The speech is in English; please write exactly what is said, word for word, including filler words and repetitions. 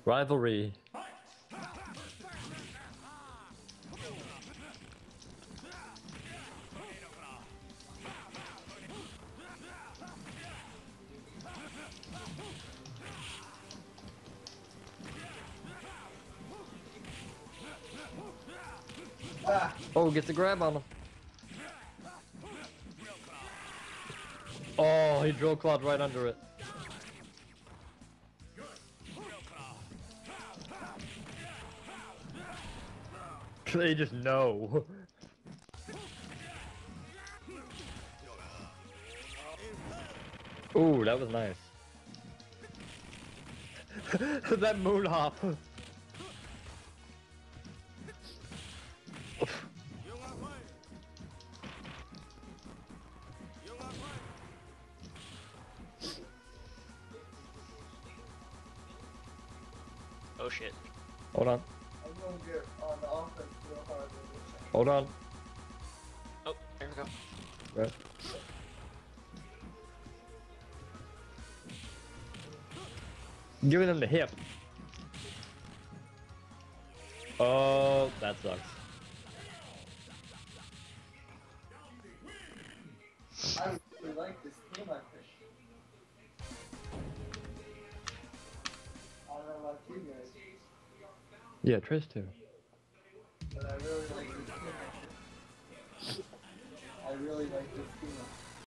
Rivalry. Oh, gets a grab on him. Oh, he drill clawed right under it. They just know. Ooh, that was nice. That moon hop. Oh shit. Hold on. I'm gonna get on the offense real hard. Hold on. Oh, there we go. Right. Giving them the hip. Oh, that sucks. I really like this team, I think. I don't know about you guys. Yeah, Trish too.